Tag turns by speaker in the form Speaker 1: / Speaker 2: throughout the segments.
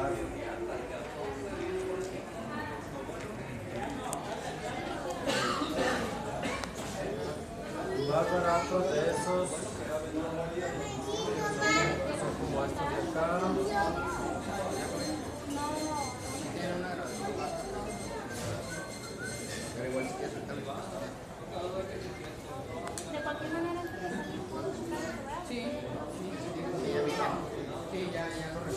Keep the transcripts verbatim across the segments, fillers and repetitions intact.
Speaker 1: Más baratos de esos son como estos de acá.
Speaker 2: De cualquier manera,
Speaker 3: Sí, sí, ya, ya lo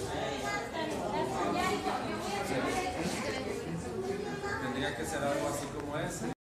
Speaker 1: Tendría que ser algo así como ese.